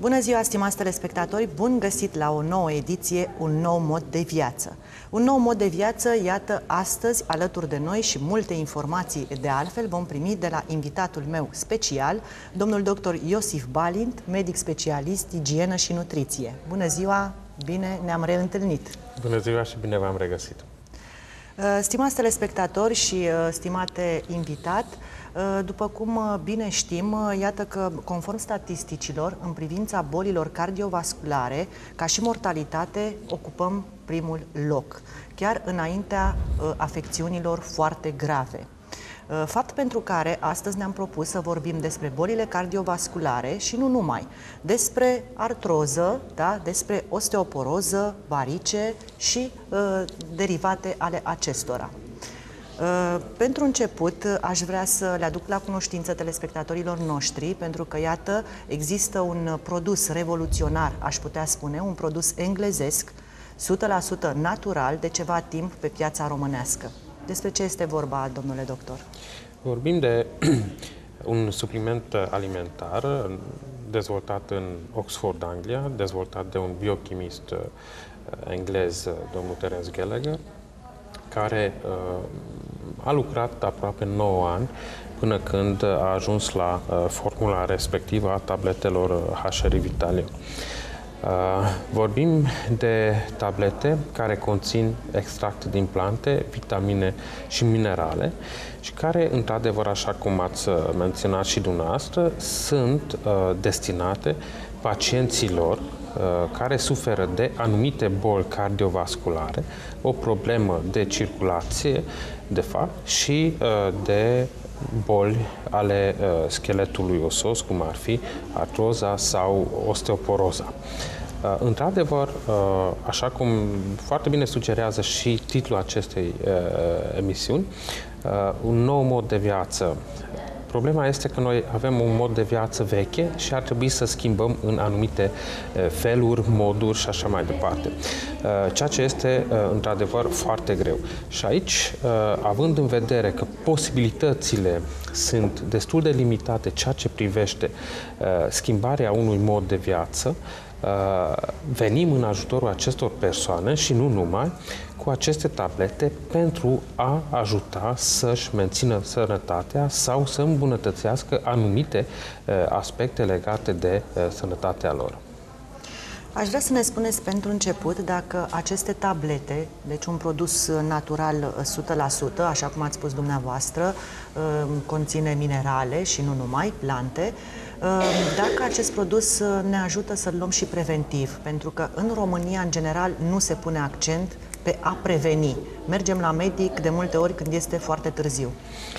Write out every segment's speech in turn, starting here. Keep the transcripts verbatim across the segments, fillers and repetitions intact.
Bună ziua, stimați telespectatori! Bun găsit la o nouă ediție, un nou mod de viață. Un nou mod de viață, iată, astăzi, alături de noi și multe informații de altfel vom primi de la invitatul meu special, domnul doctor Iosif Balint, medic specialist, igienă și nutriție. Bună ziua! Bine ne-am reîntâlnit! Bună ziua și bine v-am regăsit! Stimați telespectatori și stimate invitat, după cum bine știm, iată că, conform statisticilor, în privința bolilor cardiovasculare, ca și mortalitate, ocupăm primul loc, chiar înaintea afecțiunilor foarte grave. Fapt pentru care astăzi ne-am propus să vorbim despre bolile cardiovasculare și nu numai, despre artroză, da? Despre osteoporoză, varice și uh, derivate ale acestora. Uh, pentru început, aș vrea să le aduc la cunoștință telespectatorilor noștri, pentru că, iată, există un produs revoluționar, aș putea spune, un produs englezesc, o sută la sută natural, de ceva timp pe piața românească. Despre ce este vorba, domnule doctor? Vorbim de un supliment alimentar dezvoltat în Oxford, Anglia, dezvoltat de un biochimist englez, domnul Terence Gallagher, care a lucrat aproape nouă ani până când a ajuns la formula respectivă a tabletelor H R Vitalio. Uh, vorbim de tablete care conțin extract din plante, vitamine și minerale și care, într-adevăr, așa cum ați menționat și dumneavoastră, sunt uh, destinate pacienților uh, care suferă de anumite boli cardiovasculare, o problemă de circulație, de fapt, și uh, de boli ale uh, scheletului osos, cum ar fi artroza sau osteoporoza. Uh, Într-adevăr, uh, așa cum foarte bine sugerează și titlul acestei uh, emisiuni, uh, un nou mod de viață. Problema este că noi avem un mod de viață veche și ar trebui să schimbăm în anumite feluri, moduri și așa mai departe. Ceea ce este, într-adevăr, foarte greu. Și aici, având în vedere că posibilitățile sunt destul de limitate ceea ce privește schimbarea unui mod de viață, venim în ajutorul acestor persoane și nu numai, cu aceste tablete pentru a ajuta să-și mențină sănătatea sau să îmbunătățească anumite uh, aspecte legate de uh, sănătatea lor. Aș vrea să ne spuneți pentru început dacă aceste tablete, deci un produs natural o sută la sută, așa cum ați spus dumneavoastră, uh, conține minerale și nu numai, plante, dacă acest produs ne ajută să-l luăm și preventiv, pentru că în România, în general, nu se pune accent pe a preveni. Mergem la medic de multe ori când este foarte târziu.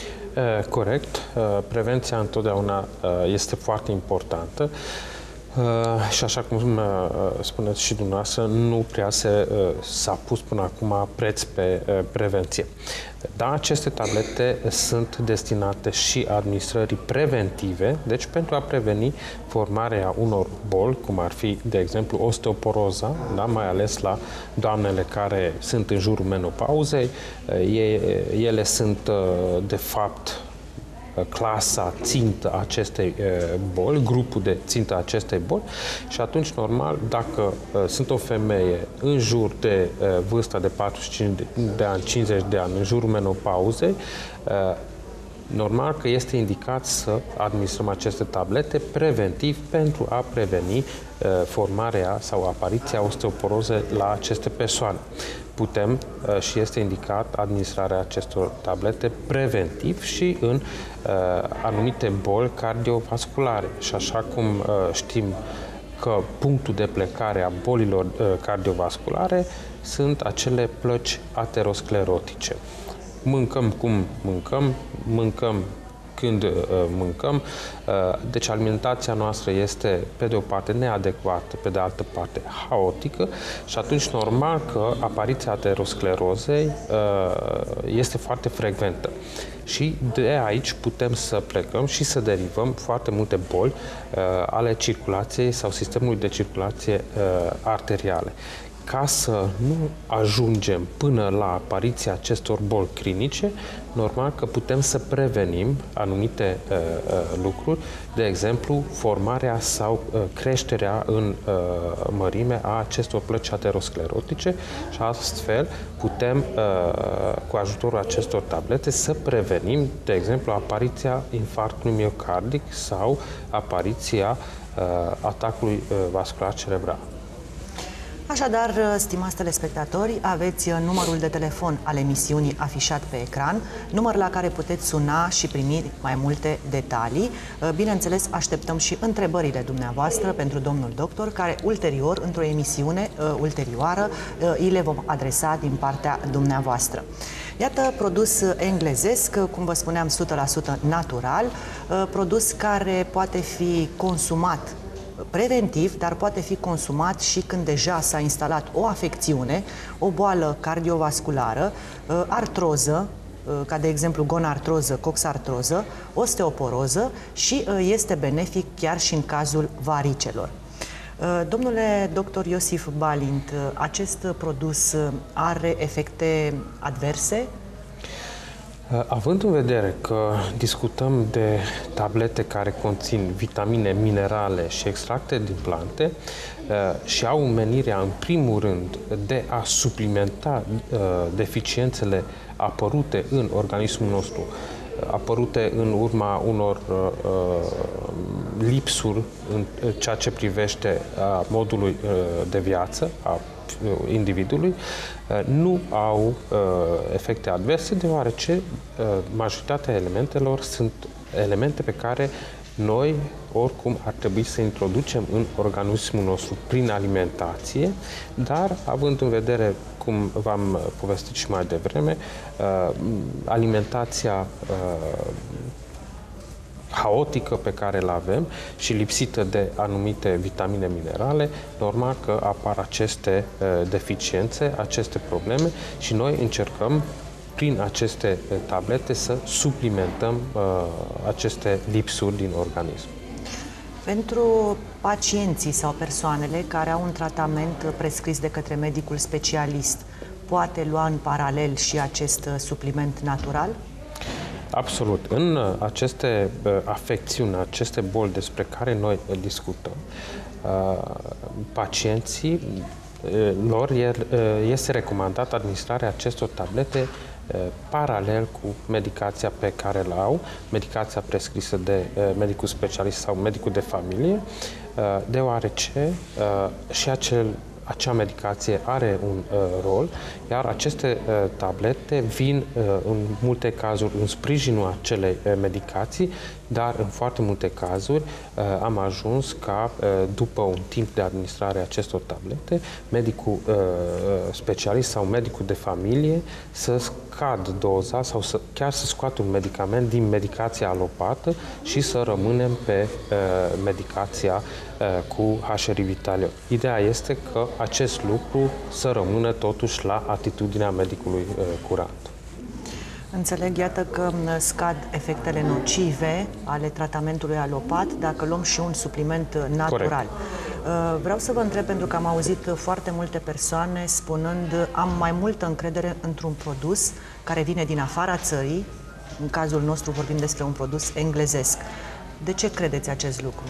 Corect. Prevenția întotdeauna este foarte importantă. Uh, și așa cum uh, spuneți și dumneavoastră, nu prea se uh, s-a pus până acum preț pe uh, prevenție. Da, aceste tablete sunt destinate și administrării preventive, deci pentru a preveni formarea unor boli, cum ar fi, de exemplu, osteoporoza, da, mai ales la doamnele care sunt în jurul menopauzei. Uh, ele sunt, uh, de fapt, clasa țintă acestei boli, grupul de țintă acestei boli și atunci, normal, dacă uh, sunt o femeie în jur de uh, vârsta de patruzeci și cinci de ani, cincizeci de ani, în jurul menopauzei, uh, normal că este indicat să administrăm aceste tablete preventiv pentru a preveni uh, formarea sau apariția osteoporozei la aceste persoane. Putem uh, și este indicat administrarea acestor tablete preventiv și în uh, anumite boli cardiovasculare. Și așa cum uh, știm că punctul de plecare a bolilor uh, cardiovasculare sunt acele plăci aterosclerotice. Mâncăm cum mâncăm, mâncăm când uh, mâncăm. Uh, deci alimentația noastră este, pe de o parte, neadecvată, pe de altă parte, haotică și atunci normal că apariția aterosclerozei uh, este foarte frecventă. Și de aici putem să plecăm și să derivăm foarte multe boli uh, ale circulației sau sistemului de circulație uh, arteriale, ca să nu ajungem până la apariția acestor boli clinice, normal că putem să prevenim anumite uh, uh, lucruri, de exemplu, formarea sau uh, creșterea în uh, mărime a acestor plăci aterosclerotice și astfel putem, uh, cu ajutorul acestor tablete, să prevenim, de exemplu, apariția infarctului miocardic sau apariția uh, atacului uh, vascular cerebral. Așadar, stimați telespectatori, aveți numărul de telefon al emisiunii afișat pe ecran, număr la care puteți suna și primi mai multe detalii. Bineînțeles, așteptăm și întrebările dumneavoastră pentru domnul doctor, care ulterior, într-o emisiune ulterioară, îi le vom adresa din partea dumneavoastră. Iată, produs englezesc, cum vă spuneam, o sută la sută natural, produs care poate fi consumat preventiv, dar poate fi consumat și când deja s-a instalat o afecțiune, o boală cardiovasculară, artroză, ca de exemplu gonartroză, coxartroză, osteoporoză și este benefic chiar și în cazul varicelor. Domnule doctor Iosif Balint, acest produs are efecte adverse? Având în vedere că discutăm de tablete care conțin vitamine, minerale și extracte din plante și au menirea, în primul rând, de a suplimenta deficiențele apărute în organismul nostru, apărute în urma unor lipsuri în ceea ce privește modului de viață a individului, nu au efecte adverse, deoarece majoritatea elementelor sunt elemente pe care noi oricum ar trebui să introducem în organismul nostru prin alimentație, dar având în vedere, cum v-am povestit și mai devreme, alimentația haotică pe care îl avem și lipsită de anumite vitamine, minerale, normal că apar aceste uh, deficiențe, aceste probleme și noi încercăm prin aceste tablete să suplimentăm uh, aceste lipsuri din organism. Pentru pacienții sau persoanele care au un tratament prescris de către medicul specialist, poate lua în paralel și acest supliment natural? Absolut. În aceste afecțiuni, aceste boli despre care noi discutăm, pacienții lor este recomandat administrarea acestor tablete paralel cu medicația pe care le au, medicația prescrisă de medicul specialist sau medicul de familie, deoarece și acel acea medicație are un uh, rol, iar aceste uh, tablete vin uh, în multe cazuri în sprijinul acelei uh, medicații, dar în foarte multe cazuri uh, am ajuns ca, uh, după un timp de administrare a acestor tablete, medicul uh, specialist sau medicul de familie să scad doza sau să, chiar să scoată un medicament din medicația alopată și să rămânem pe uh, medicația uh, cu H R I Vitalion. Ideea este că acest lucru să rămână totuși la atitudinea medicului uh, curant. Înțeleg, iată că scad efectele nocive ale tratamentului alopat dacă luăm și un supliment natural. Corect. Vreau să vă întreb, pentru că am auzit foarte multe persoane spunând am mai multă încredere într-un produs care vine din afara țării, în cazul nostru vorbim despre un produs englezesc. De ce credeți acest lucru?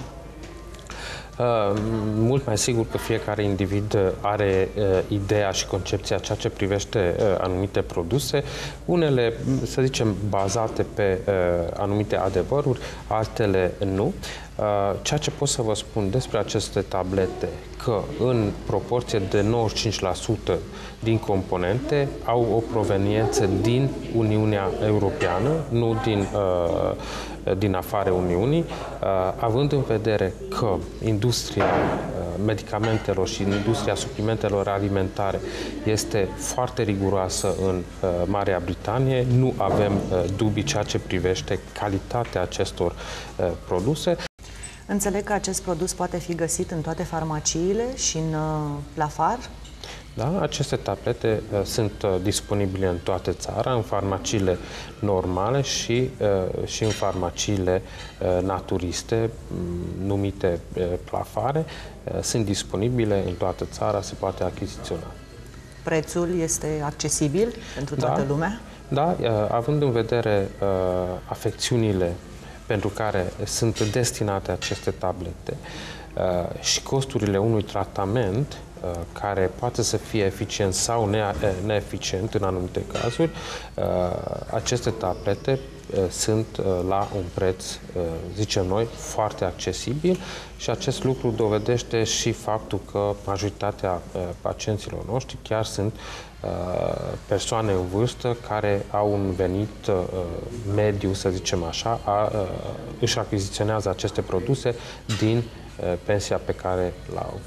Uh, mult mai sigur că fiecare individ are uh, ideea și concepția ceea ce privește uh, anumite produse, unele, să zicem, bazate pe uh, anumite adevăruri, altele nu. Uh, ceea ce pot să vă spun despre aceste tablete, că în proporție de nouăzeci și cinci la sută din componente au o proveniență din Uniunea Europeană, nu din uh, din afara Uniunii, având în vedere că industria medicamentelor și industria suplimentelor alimentare este foarte riguroasă în Marea Britanie, nu avem dubii ceea ce privește calitatea acestor produse. Înțeleg că acest produs poate fi găsit în toate farmaciile și în plafar? Da? Aceste tablete uh, sunt uh, disponibile în toată țara, în farmaciile normale și, uh, și în farmaciile uh, naturiste, um, numite uh, plafare. Uh, sunt disponibile în toată țara, se poate achiziționa. Prețul este accesibil pentru toată da, lumea? Da, uh, având în vedere uh, afecțiunile pentru care sunt destinate aceste tablete uh, și costurile unui tratament uh, care poate să fie eficient sau ne neeficient în anumite cazuri, uh, aceste tablete uh, sunt uh, la un preț, uh, zicem noi, foarte accesibil și acest lucru dovedește și faptul că majoritatea uh, pacienților noștri chiar sunt persoane în vârstă care au un venit uh, mediu, să zicem așa, a, uh, își achiziționează aceste produse din uh, pensia pe care l-au.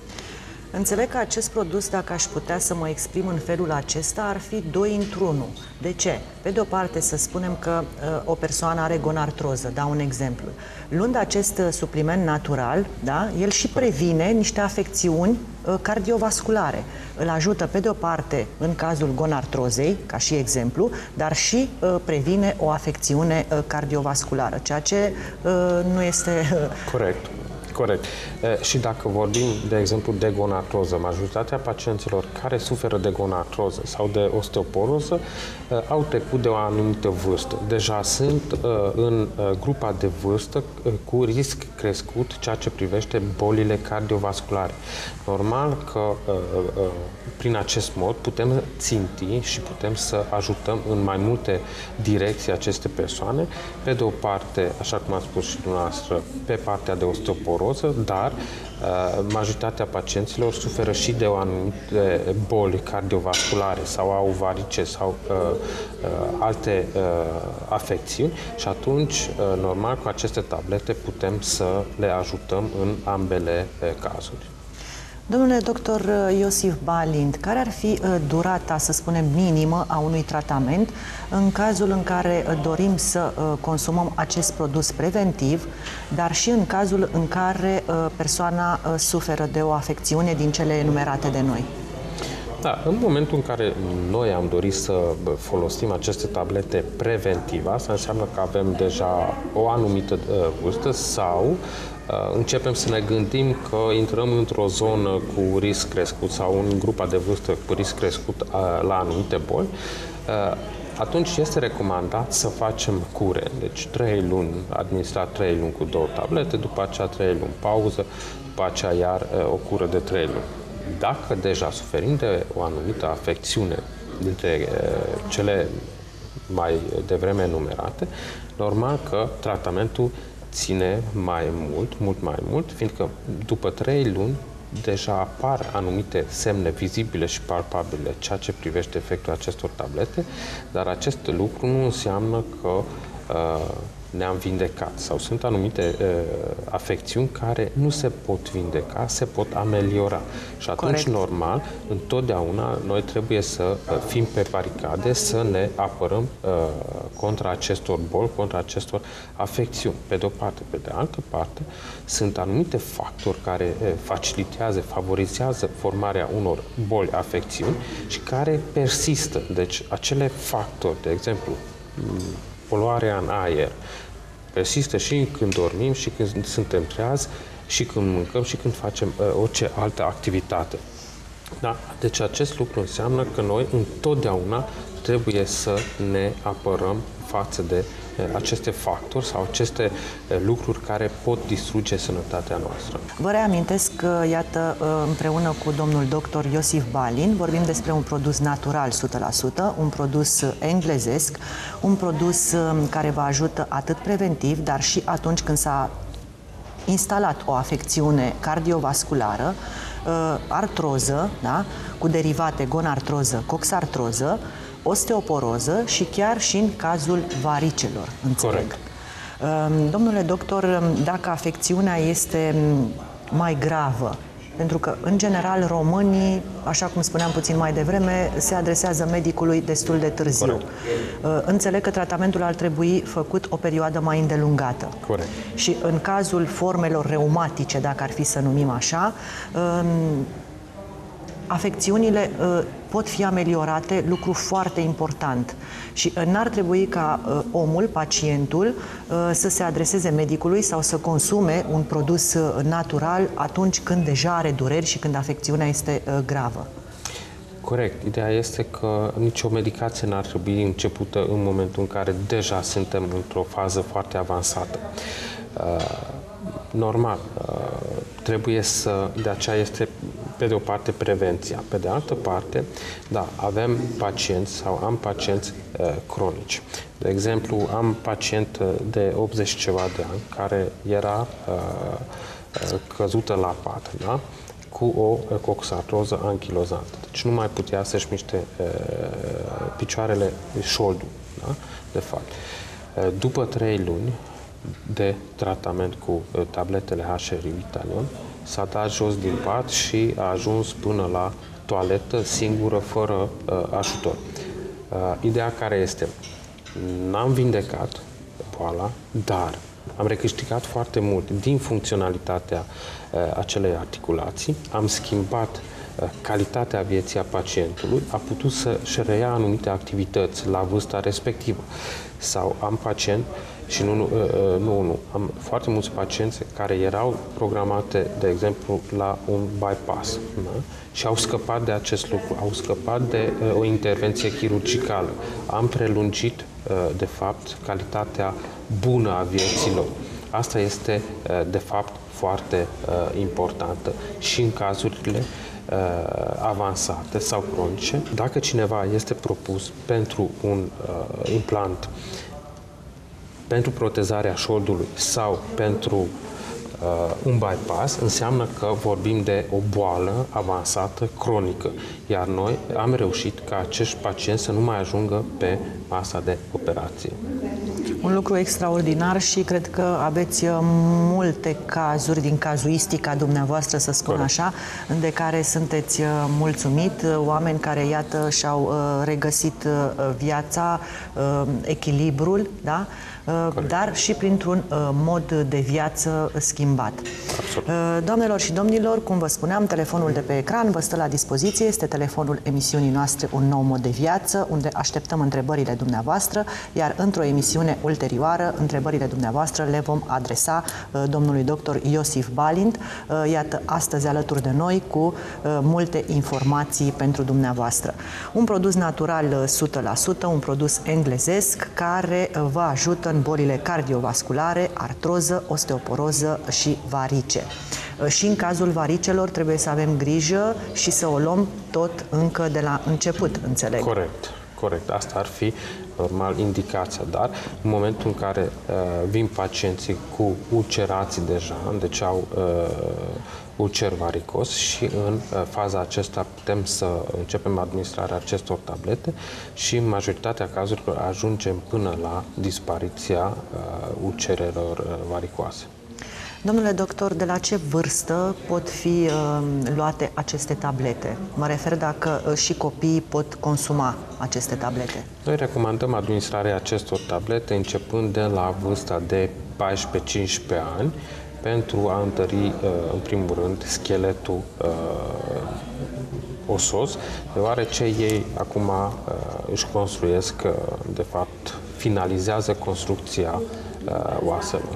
Înțeleg că acest produs, dacă aș putea să mă exprim în felul acesta, ar fi doi într-unul. De ce? Pe de o parte, să spunem că uh, o persoană are gonartroză, dau un exemplu. Luând acest uh, supliment natural, da, el și previne niște afecțiuni uh, cardiovasculare. Îl ajută, pe de o parte, în cazul gonartrozei, ca și exemplu, dar și uh, previne o afecțiune uh, cardiovasculară, ceea ce uh, nu este... Uh, Corect. Corect. E, și dacă vorbim, de exemplu, de gonartroză, majoritatea pacienților care suferă de gonartroză sau de osteoporoză e, au trecut de o anumită vârstă. Deja sunt e, în e, grupa de vârstă e, cu risc crescut ceea ce privește bolile cardiovasculare. Normal că e, e, prin acest mod putem ținti și putem să ajutăm în mai multe direcții aceste persoane. Pe de o parte, așa cum a spus și dumneavoastră, pe partea de osteoporoză, dar uh, majoritatea pacienților suferă și de o anumite boli cardiovasculare sau au varice sau uh, uh, alte uh, afecțiuni și atunci, uh, normal, cu aceste tablete putem să le ajutăm în ambele uh, cazuri. Domnule doctor Iosif Balint, care ar fi durata, să spunem, minimă a unui tratament în cazul în care dorim să consumăm acest produs preventiv, dar și în cazul în care persoana suferă de o afecțiune din cele enumerate de noi? Da, în momentul în care noi am dorit să folosim aceste tablete preventive, asta înseamnă că avem deja o anumită vârstă sau începem să ne gândim că intrăm într-o zonă cu risc crescut sau în grupa de vârstă cu risc crescut la anumite boli, atunci este recomandat să facem cure. Deci trei luni, administrat trei luni cu două tablete, după aceea trei luni pauză, după aceea iar o cură de trei luni. Dacă deja suferim de o anumită afecțiune dintre cele mai devreme enumerate, normal că tratamentul ține mai mult, mult mai mult, fiindcă după trei luni deja apar anumite semne vizibile și palpabile ceea ce privește efectul acestor tablete, dar acest lucru nu înseamnă că uh, ne-am vindecat sau sunt anumite uh, afecțiuni care nu se pot vindeca, se pot ameliora. Și atunci, Corect. normal, întotdeauna noi trebuie să uh, fim pe baricade, să ne apărăm uh, contra acestor boli, contra acestor afecțiuni. Pe de o parte. Pe de altă parte, sunt anumite factori care uh, facilitează, favorizează formarea unor boli, afecțiuni și care persistă. Deci, acele factori, de exemplu, poluarea în aer, persistă și când dormim, și când suntem treazi, și când mâncăm, și când facem uh, orice altă activitate. Da? Deci acest lucru înseamnă că noi întotdeauna trebuie să ne apărăm față de uh, aceste factori sau aceste uh, lucruri care pot distruge sănătatea noastră. Vă reamintesc că, iată, împreună cu domnul doctor Iosif Balint, vorbim despre un produs natural o sută la sută, un produs englezesc, un produs care vă ajută atât preventiv, dar și atunci când s-a instalat o afecțiune cardiovasculară, artroză, da? Cu derivate gonartroză, coxartroză, osteoporoză și chiar și în cazul varicelor. Înțeleg. Corect. Domnule doctor, dacă afecțiunea este mai gravă, pentru că, în general, românii, așa cum spuneam puțin mai devreme, se adresează medicului destul de târziu. Corect. Înțeleg că tratamentul ar trebui făcut o perioadă mai îndelungată. Corect. Și în cazul formelor reumatice, dacă ar fi să numim așa, afecțiunile pot fi ameliorate, lucru foarte important. Și n-ar trebui ca omul, pacientul, să se adreseze medicului sau să consume un produs natural atunci când deja are dureri și când afecțiunea este gravă. Corect. Ideea este că nicio medicație n-ar trebui începută în momentul în care deja suntem într-o fază foarte avansată. Normal, trebuie să, de aceea este pe de o parte prevenția, pe de altă parte, da, avem pacienți sau am pacienți uh, cronici. De exemplu, am pacient de optzeci ceva de ani care era uh, căzută la pat, da? Cu o coxartroză anchilozantă. Deci nu mai putea să-și miște uh, picioarele, șoldul, da? De fapt. Uh, după trei luni de tratament cu uh, tabletele H R Vitalion, s-a dat jos din pat și a ajuns până la toaletă singură, fără uh, ajutor. Uh, ideea care este? N-am vindecat boala, dar am recâștigat foarte mult din funcționalitatea uh, acelei articulații, am schimbat uh, calitatea vieții a pacientului, a putut să-și reia anumite activități la vârsta respectivă. Sau am pacient și nu, nu, nu, nu, am foarte mulți pacienți care erau programate, de exemplu, la un bypass, da? Și au scăpat de acest lucru, au scăpat de uh, o intervenție chirurgicală. Am prelungit, uh, de fapt, calitatea bună a vieții lor. Asta este, uh, de fapt, foarte uh, importantă și în cazurile uh, avansate sau cronice. Dacă cineva este propus pentru un uh, implant, pentru protezarea șoldului sau pentru uh, un bypass, înseamnă că vorbim de o boală avansată, cronică. Iar noi am reușit ca acești pacienți să nu mai ajungă pe masa de operație. Un lucru extraordinar și cred că aveți multe cazuri din cazuistica dumneavoastră, să spun Corect. Așa, de care sunteți mulțumit, oameni care, iată, și-au regăsit viața, echilibrul, da? Corect. Dar și printr-un mod de viață schimbat. Absolut. Doamnelor și domnilor, cum vă spuneam, telefonul de pe ecran vă stă la dispoziție, este telefonul emisiunii noastre Un nou mod de viață, unde așteptăm întrebările dumneavoastră, iar într-o emisiune ulterioară, întrebările dumneavoastră le vom adresa domnului doctor Iosif Balint, iată, astăzi alături de noi cu multe informații pentru dumneavoastră. Un produs natural o sută la sută, un produs englezesc care vă ajută în bolile cardiovasculare, artroză, osteoporoză și varice. Și în cazul varicelor trebuie să avem grijă și să o luăm tot încă de la început, înțeleg. Corect, corect. Asta ar fi normal indicația, dar în momentul în care uh, vin pacienții cu ulcerații deja, deci au uh, ulcer varicos și în uh, faza acesta putem să începem administrarea acestor tablete și în majoritatea cazurilor ajungem până la dispariția uh, ulcerelor uh, varicoase. Domnule doctor, de la ce vârstă pot fi uh, luate aceste tablete? Mă refer dacă uh, și copiii pot consuma aceste tablete. Noi recomandăm administrarea acestor tablete începând de la vârsta de paisprezece cincisprezece ani pentru a întări, uh, în primul rând, scheletul uh, osos, deoarece ei acum uh, își construiesc, uh, de fapt, finalizează construcția uh, oaselor.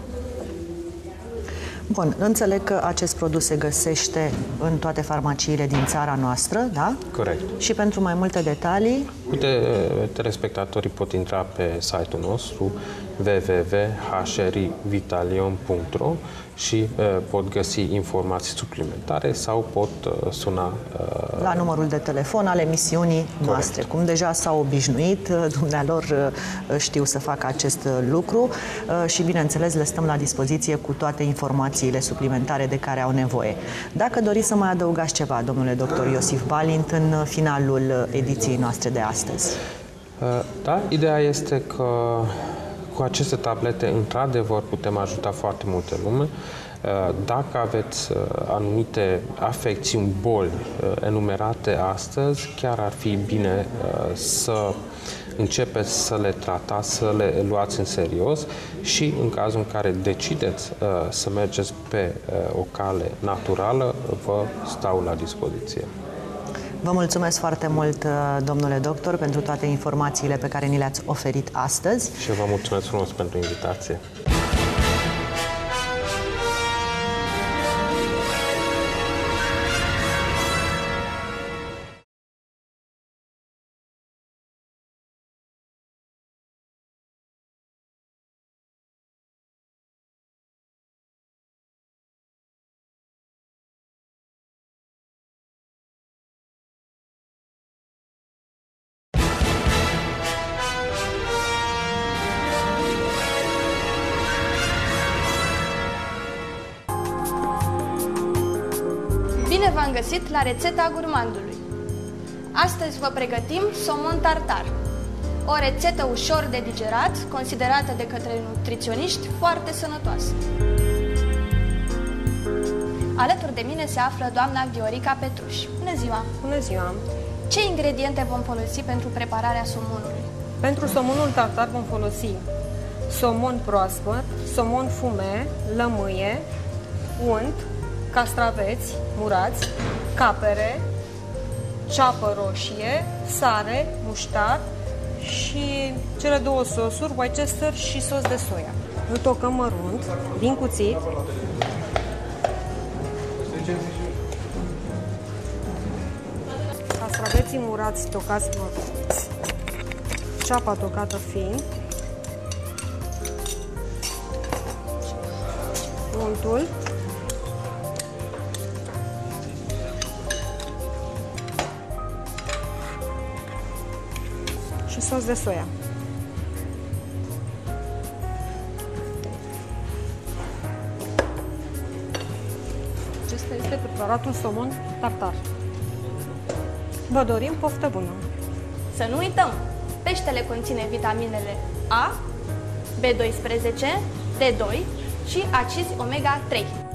Bun, înțeleg că acest produs se găsește în toate farmaciile din țara noastră, da? Corect. Și pentru mai multe detalii? Uite, telespectatorii pot intra pe site-ul nostru w w w punct h r i vitalion punct r o și uh, pot găsi informații suplimentare sau pot uh, suna uh, la numărul de telefon al emisiunii Corect. Noastre. Cum deja s-au obișnuit, dumnealor uh, știu să facă acest uh, lucru uh, și, bineînțeles, le stăm la dispoziție cu toate informațiile suplimentare de care au nevoie. Dacă doriți să mai adăugați ceva, domnule doctor Iosif Balint, în finalul ediției noastre de astăzi. Uh, da, ideea este că cu aceste tablete, într-adevăr, putem ajuta foarte multe lume. Dacă aveți anumite afecțiuni, boli enumerate astăzi, chiar ar fi bine să începeți să le tratați, să le luați în serios și în cazul în care decideți să mergeți pe o cale naturală, vă stau la dispoziție. Vă mulțumesc foarte mult, domnule doctor, pentru toate informațiile pe care ni le-ați oferit astăzi. Și vă mulțumesc frumos pentru invitație. Bine v-am găsit la rețeta gurmandului. Astăzi vă pregătim somon tartar, o rețetă ușor de digerat, considerată de către nutriționiști foarte sănătoasă. Alături de mine se află doamna Viorica Petruș. Bună ziua! Bună ziua! Ce ingrediente vom folosi pentru prepararea somonului? Pentru somonul tartar vom folosi somon proaspăt, somon fume, lămâie, unt, castraveți murați, capere, ceapă roșie, sare, muștar și cele două sosuri, Worcester și sos de soia. Îl tocăm mărunt, din cuțit. Castraveții murați tocați mărunți, ceapa tocată fin, untul, și sos de soia. Acesta este preparatul somon tartar. Vă dorim poftă bună! Să nu uităm! Peștele conține vitaminele A, B doisprezece, D doi și acizi omega trei.